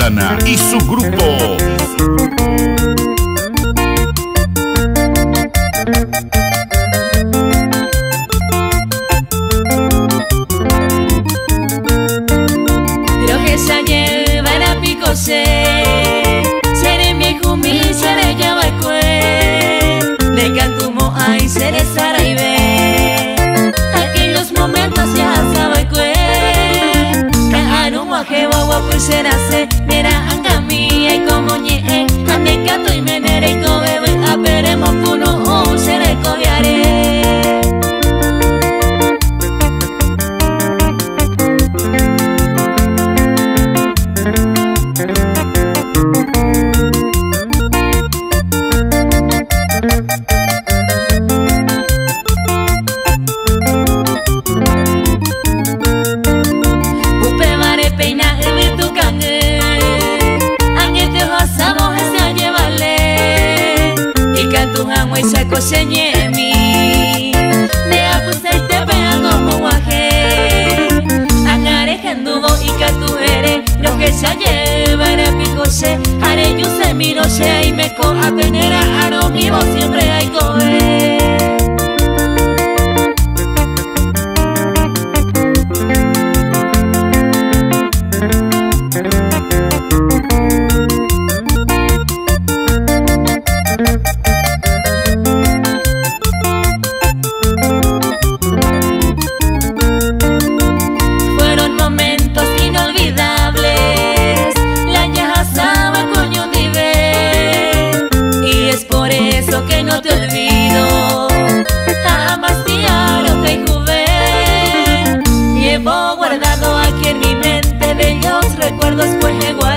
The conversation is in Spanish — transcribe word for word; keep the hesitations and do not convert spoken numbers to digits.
Santana y su grupo. Lo que se lleva era picose, seré mi jumi, seré yabacue, de cantumo ay, seré saraibe. Aquellos momentos ya sabacue, kahanumo que wawa pues será se, mira angami ay como ñe, ande cato y menere y cobebe, aperemos kuno o seré cobiare. Señemi de apusai te pego como guaje angare candubo y catuere lo que se lleva era picose are yo se miro se y me co a penera aro vivo siempre hay coe. Que no te olvido, jamás diario que jugué, llevo guardado aquí en mi mente bellos recuerdos pues igual.